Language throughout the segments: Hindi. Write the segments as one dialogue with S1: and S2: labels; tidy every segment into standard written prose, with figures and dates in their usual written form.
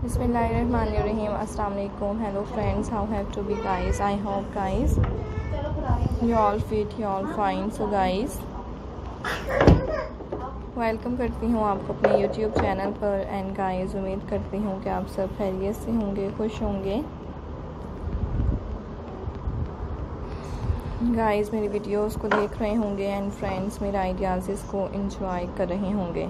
S1: Bismillahirrahmanirrahim. Assalamu alaikum. Hello friends, how have to be guys? I hope guys you all fit, you all fine. So guys, welcome करती हूँ आपको अपने YouTube चैनल पर। एंड गाइस, उम्मीद करती हूँ कि आप सब खैरियत से होंगे, खुश होंगे। गाइस, मेरी वीडियोस को देख रहे होंगे एंड फ्रेंड्स मेरे आइडियाज़ को एंजॉय कर रहे होंगे।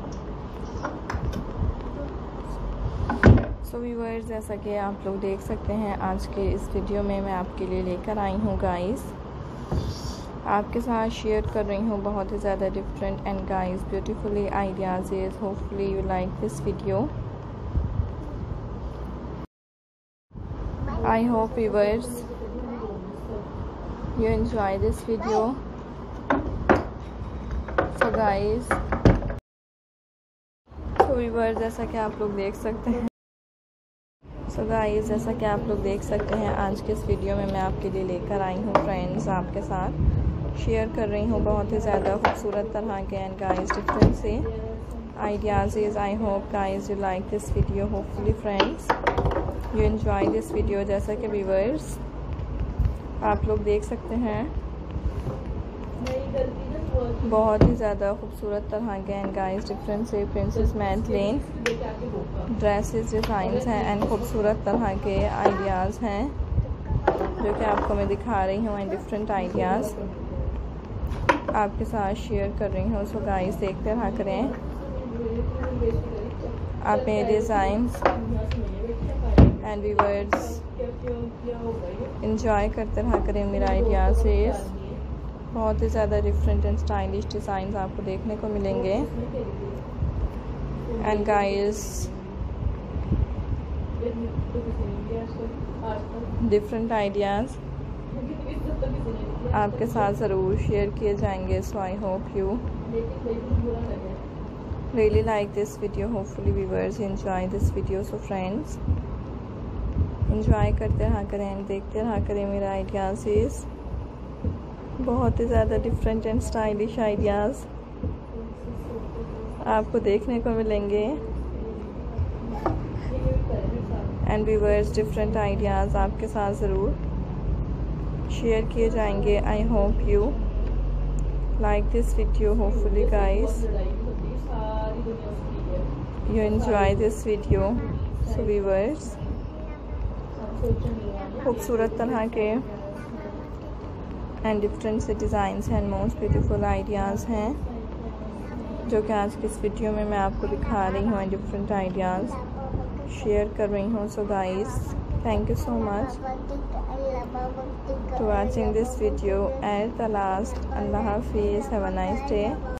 S1: सो व्यूअर्स, जैसा कि आप लोग देख सकते हैं, आज के इस वीडियो में मैं आपके लिए लेकर आई हूँ गाइस, आपके साथ शेयर कर रही हूँ बहुत ही ज़्यादा different and guys beautifully ideas. Hopefully you like this video. I hope viewers you enjoy this video. So guys, जैसा कि आप लोग देख सकते हैं जैसा कि आप लोग देख सकते हैं, आज के इस वीडियो में मैं आपके लिए लेकर आई हूँ फ्रेंड्स, आपके साथ शेयर कर रही हूँ बहुत ही ज़्यादा खूबसूरत तरह के एंड गाइस डिफरेंट से ideas. I hope guys you like this video. Hopefully friends you enjoy this video. जैसा कि व्यूअर्स आप लोग देख सकते हैं, बहुत ही ज़्यादा खूबसूरत तरह के एंड गाइस डिफरेंट से प्रिंसेस मैडलेन ड्रेसेस डिज़ाइंस हैं एंड खूबसूरत तरह के आइडियाज़ हैं जो कि आपको मैं दिखा रही हूँ एंड डिफरेंट आइडियाज़ आपके साथ शेयर कर रही हूँ। सो गाइस, देखते रहा करें आप मेरे डिज़ाइंस एंड व्यूअर्स इंजॉय करते रहा करें मेरा आइडियाज़ से। बहुत ही ज़्यादा डिफरेंट एंड स्टाइलिश डिज़ाइंस आपको देखने को मिलेंगे एंड गाइस डिफरेंट आइडियाज़ आपके साथ ज़रूर शेयर किए जाएंगे। So I hope you really like this video. Hopefully viewers enjoy this video. So friends enjoy करते रहा करें, देखते रहा करें मेरा आइडियाज़। बहुत ही ज़्यादा डिफरेंट एंड स्टाइलिश आइडियाज़ आपको देखने को मिलेंगे एंड व्यूअर्स डिफरेंट आइडियाज़ आपके साथ ज़रूर शेयर किए जाएंगे। I hope you like this video. Hopefully guys you enjoy this video. So viewers खूबसूरत तरह के एंड डिफरेंट से designs and most beautiful ideas हैं जो कि आज की इस वीडियो में मैं आपको दिखा रही हूँ एंड डिफरेंट आइडियाज़ शेयर कर रही हूँ। So guys, thank you so much to watching this video at the last. अल्लाह हाफिज़, हैव अ नाइस डे।